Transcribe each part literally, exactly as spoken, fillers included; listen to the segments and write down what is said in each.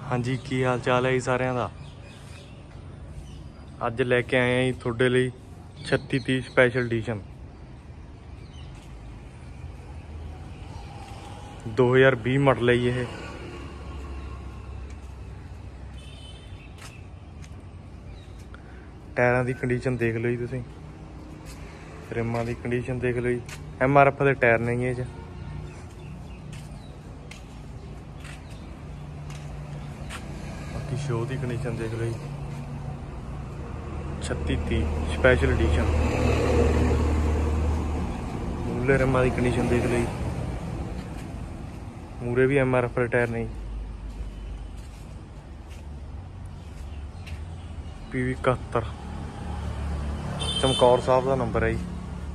हाँ जी, की हाल चाल है जी सारिਆਂ ਦਾ। ਅੱਜ ਲੈ ਕੇ ਆਏ ਹਾਂ ਜੀ ਤੁਹਾਡੇ ਲਈ छत्ती तीस स्पैशल एडिशन दो हज़ार बीस मॉडल है ये। टायरां की कंडीशन देख लो जी तुसीं, रिमां की कंडीशन देख लो जी। एम आर एफ के टायर नहीं है। बाकी शो की कंडीशन देख लो जी, छत्ती तीस स्पैशल एडिशन। मूले रिमां की कंडीशन देख लो जी, मूरे भी एम आर एफ के टायर नहीं। पी वी इकहत्तर चमकौर साहब का नंबर है जी।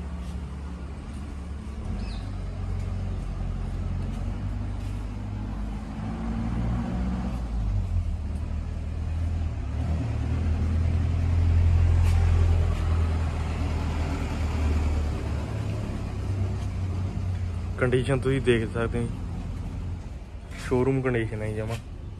कंडीशन तुम देख सकते हो, शोरूम कंडीशन है जमा।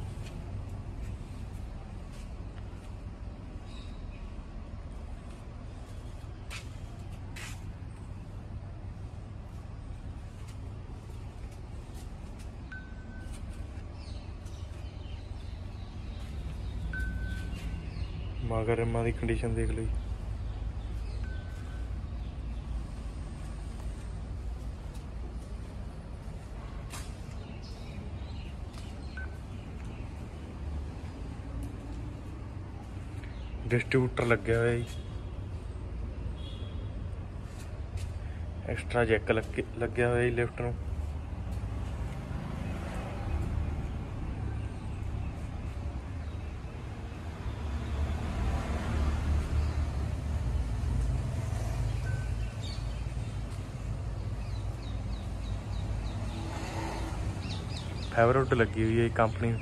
मगर रिमां की कंडीशन देख लो। डिस्ट्रीब्यूटर लगे हुए जी, एक्सट्रा जैक लगे लगे हुए जी लिफ्ट में। फेवरट लगी हुई है कंपनी।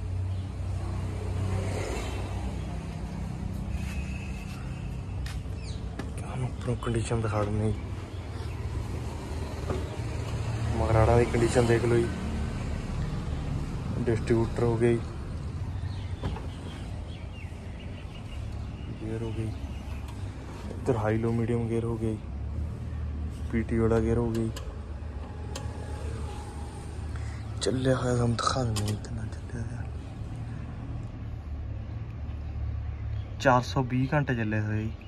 उपरों कंडीशन दिखा दें। मगराड़ा की कंडीशन देख लो जी, डिस्ट्रीब्यूटर हो गई, गियर हो गई, इधर हाई लो मीडियम गियर हो गई, पीटी वाला गियर हो गई। चलिया है हम दिखा दें इतना चलिया है। चार सौ भी घंटे चले हुए जी।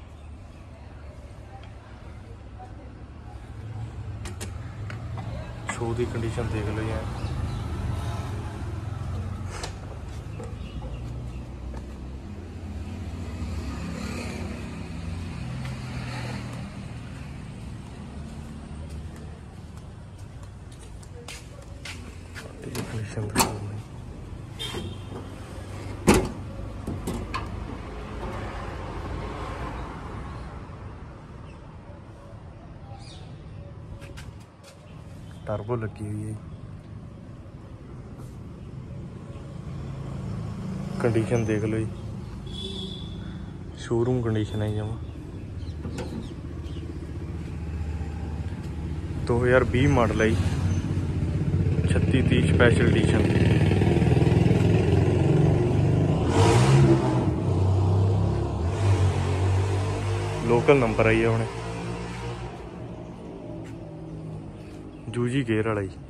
शो की कंडीशन देख लो यार, कंडीशन देख लो। टर्बो लगी हुई है, कंडीशन देख लो जी, शोरूम कंडीशन है जमा। दो हज़ार बीस मॉडल है छत्ती तीस स्पैशल एडिशन। लोकल नंबर आई है उन्हें, जूजी गेयर वाला जी।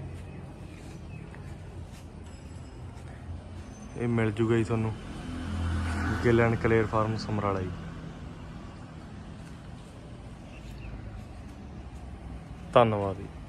ये मिल जूगा जी थोनों गिल एंड कलेयर फार्म समराला जी। धन्यवाद जी।